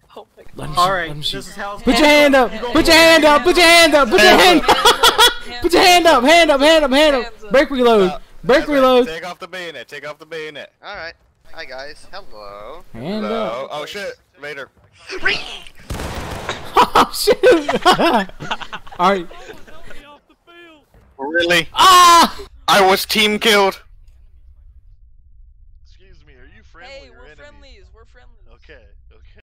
Oh my god. Alright, this is how it's Put your hand up! Put your hand up! Put your hand up! Put your hand up! Put your hand up! Hand up! Hand up! Hand up! Break reload! Break reload! Take off the bayonet. Take off the bayonet. Alright. Hi guys. Hello. Hand Hello. up! Oh shit. Later. Oh shit! Alright. Really? Ah! I was team killed.